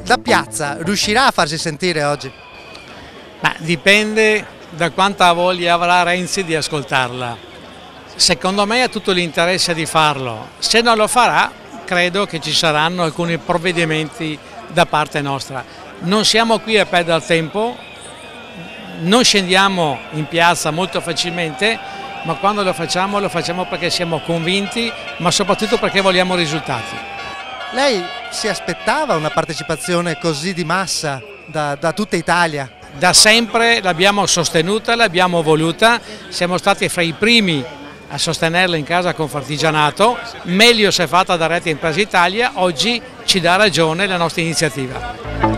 Da piazza riuscirà a farsi sentire oggi? Ma dipende da quanta voglia avrà Renzi di ascoltarla. Secondo me ha tutto l'interesse di farlo. Se non lo farà, credo che ci saranno alcuni provvedimenti da parte nostra. Non siamo qui a perdere tempo, non scendiamo in piazza molto facilmente, ma quando lo facciamo perché siamo convinti, ma soprattutto perché vogliamo risultati. Lei si aspettava una partecipazione così di massa da tutta Italia? Da sempre l'abbiamo sostenuta, l'abbiamo voluta, siamo stati fra i primi a sostenerla in casa Confartigianato, meglio se fatta da Rete Impresa Italia, oggi ci dà ragione la nostra iniziativa.